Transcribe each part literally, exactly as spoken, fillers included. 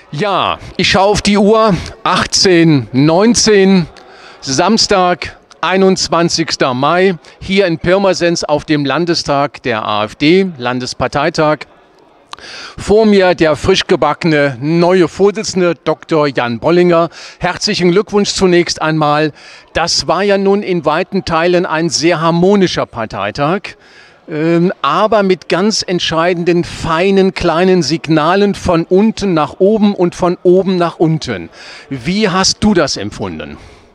Ja, ich schaue auf die Uhr, achtzehn Uhr neunzehn, Samstag, einundzwanzigster Mai, hier in Pirmasens auf dem Landestag der AfD, Landesparteitag. Vor mir der frisch gebackene neue Vorsitzende, Doktor Jan Bollinger. Herzlichen Glückwunsch zunächst einmal. Das war ja nun in weiten Teilen ein sehr harmonischer Parteitag, ähm, aber mit ganz entscheidenden, feinen, kleinen Signalen von unten nach oben und von oben nach unten. Wie hast du das empfunden?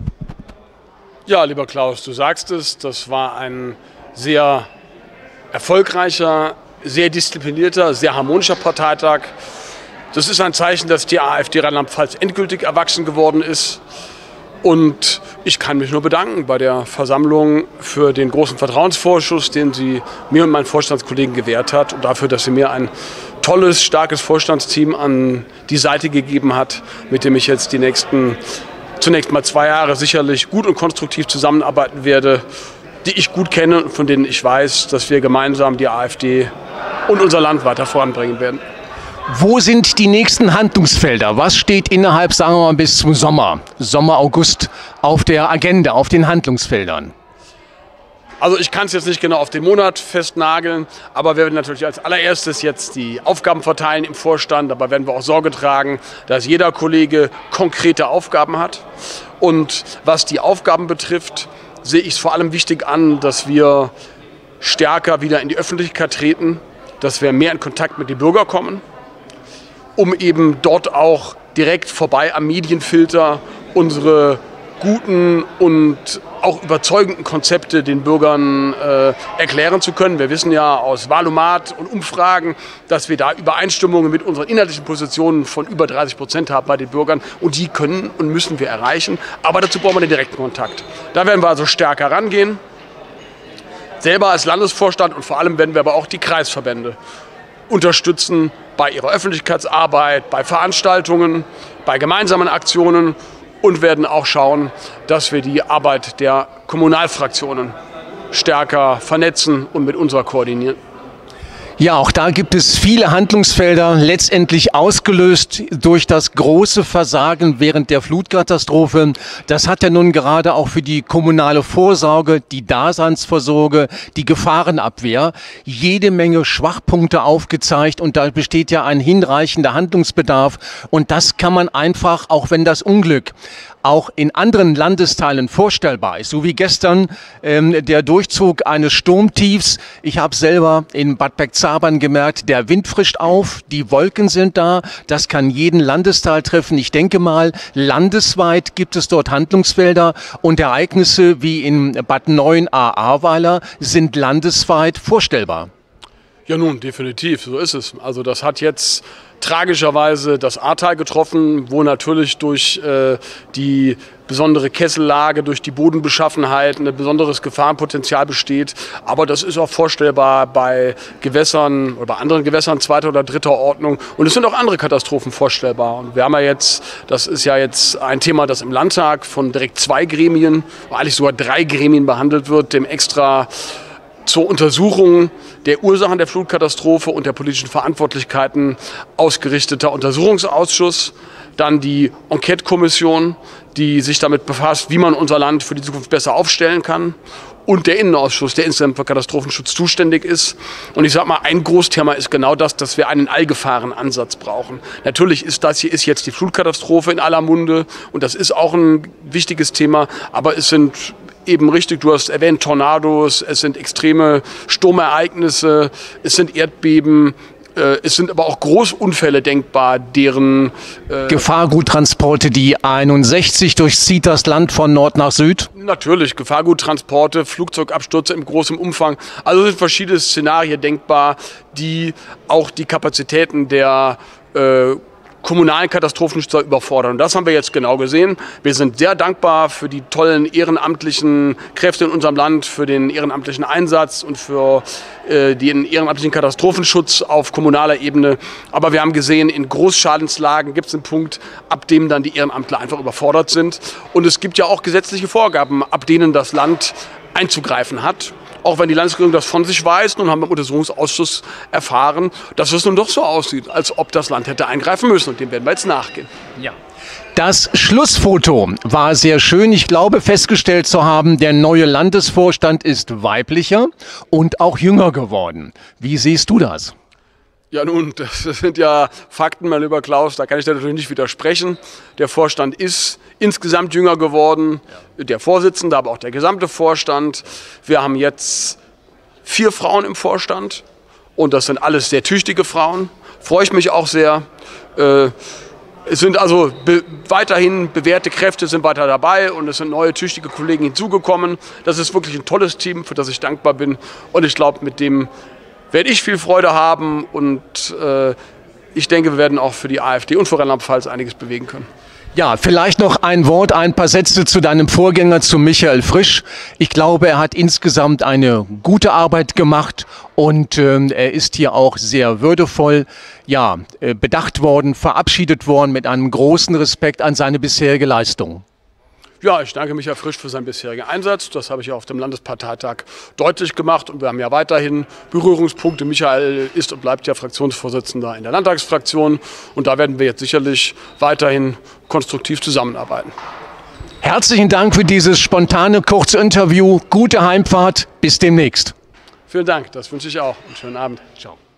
Ja, lieber Klaus, du sagst es, das war ein sehr erfolgreicher, sehr disziplinierter, sehr harmonischer Parteitag. Das ist ein Zeichen, dass die AfD Rheinland-Pfalz endgültig erwachsen geworden ist. Und ich kann mich nur bedanken bei der Versammlung für den großen Vertrauensvorschuss, den sie mir und meinen Vorstandskollegen gewährt hat und dafür, dass sie mir ein tolles, starkes Vorstandsteam an die Seite gegeben hat, mit dem ich jetzt die nächsten, zunächst mal zwei Jahre sicherlich gut und konstruktiv zusammenarbeiten werde, die ich gut kenne und von denen ich weiß, dass wir gemeinsam die AfD und unser Land weiter voranbringen werden. Wo sind die nächsten Handlungsfelder? Was steht innerhalb, sagen wir mal, bis zum Sommer, Sommer, August auf der Agenda, auf den Handlungsfeldern? Also ich kann es jetzt nicht genau auf den Monat festnageln, aber wir werden natürlich als allererstes jetzt die Aufgaben verteilen im Vorstand. Dabei werden wir auch Sorge tragen, dass jeder Kollege konkrete Aufgaben hat. Und was die Aufgaben betrifft, sehe ich es vor allem wichtig an, dass wir stärker wieder in die Öffentlichkeit treten, dass wir mehr in Kontakt mit den Bürgern kommen, um eben dort auch direkt vorbei am Medienfilter unsere guten und auch überzeugenden Konzepte den Bürgern äh, erklären zu können. Wir wissen ja aus Wahlomat und Umfragen, dass wir da Übereinstimmungen mit unseren inhaltlichen Positionen von über dreißig Prozent haben bei den Bürgern. Und die können und müssen wir erreichen. Aber dazu brauchen wir den direkten Kontakt. Da werden wir also stärker rangehen. Selber als Landesvorstand und vor allem werden wir aber auch die Kreisverbände unterstützen bei ihrer Öffentlichkeitsarbeit, bei Veranstaltungen, bei gemeinsamen Aktionen und werden auch schauen, dass wir die Arbeit der Kommunalfraktionen stärker vernetzen und mit unserer koordinieren. Ja, auch da gibt es viele Handlungsfelder, letztendlich ausgelöst durch das große Versagen während der Flutkatastrophe. Das hat ja nun gerade auch für die kommunale Vorsorge, die Daseinsvorsorge, die Gefahrenabwehr jede Menge Schwachpunkte aufgezeigt und da besteht ja ein hinreichender Handlungsbedarf und das kann man einfach, auch wenn das Unglück auch in anderen Landesteilen vorstellbar ist, so wie gestern ähm, der Durchzug eines Sturmtiefs. Ich habe selber in Bad Bergzabern gemerkt, der Wind frischt auf, die Wolken sind da, das kann jeden Landesteil treffen. Ich denke mal, landesweit gibt es dort Handlungsfelder und Ereignisse wie in Bad Neuenahr-Ahrweiler sind landesweit vorstellbar. Ja nun, definitiv, so ist es. Also das hat jetzt tragischerweise das Ahrtal getroffen, wo natürlich durch äh, die besondere Kessellage, durch die Bodenbeschaffenheit ein besonderes Gefahrenpotenzial besteht. Aber das ist auch vorstellbar bei Gewässern oder bei anderen Gewässern zweiter oder dritter Ordnung. Und es sind auch andere Katastrophen vorstellbar. Und wir haben ja jetzt, das ist ja jetzt ein Thema, das im Landtag von direkt zwei Gremien, eigentlich sogar drei Gremien behandelt wird, dem extra zur Untersuchung der Ursachen der Flutkatastrophe und der politischen Verantwortlichkeiten ausgerichteter Untersuchungsausschuss, dann die Enquete-Kommission, die sich damit befasst, wie man unser Land für die Zukunft besser aufstellen kann, und der Innenausschuss, der insgesamt für Katastrophenschutz zuständig ist. Und ich sage mal, ein Großthema ist genau das, dass wir einen Allgefahrenansatz brauchen. Natürlich ist das hier ist jetzt die Flutkatastrophe in aller Munde und das ist auch ein wichtiges Thema, aber es sind eben richtig, du hast erwähnt, Tornados, es sind extreme Sturmereignisse, es sind Erdbeben, äh, es sind aber auch Großunfälle denkbar, deren äh, Gefahrguttransporte, die einundsechzig durchzieht das Land von Nord nach Süd? Natürlich, Gefahrguttransporte, Flugzeugabstürze im großen Umfang. Also es sind verschiedene Szenarien denkbar, die auch die Kapazitäten der äh, kommunalen Katastrophenschützer überfordern. Und das haben wir jetzt genau gesehen. Wir sind sehr dankbar für die tollen ehrenamtlichen Kräfte in unserem Land, für den ehrenamtlichen Einsatz und für äh, den ehrenamtlichen Katastrophenschutz auf kommunaler Ebene. Aber wir haben gesehen, in Großschadenslagen gibt es einen Punkt, ab dem dann die Ehrenamtler einfach überfordert sind. Und es gibt ja auch gesetzliche Vorgaben, ab denen das Land einzugreifen hat. auch wenn die Landesregierung das von sich weiß. Nun haben wir im Untersuchungsausschuss erfahren, dass es nun doch so aussieht, als ob das Land hätte eingreifen müssen. Und dem werden wir jetzt nachgehen. Ja. Das Schlussfoto war sehr schön. Ich glaube, festgestellt zu haben, der neue Landesvorstand ist weiblicher und auch jünger geworden. Wie siehst du das? Ja nun, das sind ja Fakten, mein lieber Klaus, da kann ich dir natürlich nicht widersprechen. Der Vorstand ist insgesamt jünger geworden, der Vorsitzende, aber auch der gesamte Vorstand. Wir haben jetzt vier Frauen im Vorstand und das sind alles sehr tüchtige Frauen. Freue ich mich auch sehr. Äh, Es sind also be weiterhin bewährte Kräfte sind weiter dabei und es sind neue tüchtige Kollegen hinzugekommen. Das ist wirklich ein tolles Team, für das ich dankbar bin. Und ich glaube, mit dem werde ich viel Freude haben und äh, ich denke, wir werden auch für die AfD und für Rheinland-Pfalz einiges bewegen können. Ja, vielleicht noch ein Wort, ein paar Sätze zu deinem Vorgänger, zu Michael Frisch. Ich glaube, er hat insgesamt eine gute Arbeit gemacht und äh, er ist hier auch sehr würdevoll, ja, äh, bedacht worden, verabschiedet worden mit einem großen Respekt an seine bisherige Leistung. Ja, ich danke Michael Frisch für seinen bisherigen Einsatz. Das habe ich ja auf dem Landesparteitag deutlich gemacht. Und wir haben ja weiterhin Berührungspunkte. Michael ist und bleibt ja Fraktionsvorsitzender in der Landtagsfraktion. Und da werden wir jetzt sicherlich weiterhin konstruktiv zusammenarbeiten. Herzlichen Dank für dieses spontane, kurze Interview. Gute Heimfahrt. Bis demnächst. Vielen Dank. Das wünsche ich auch. Einen schönen Abend. Ciao.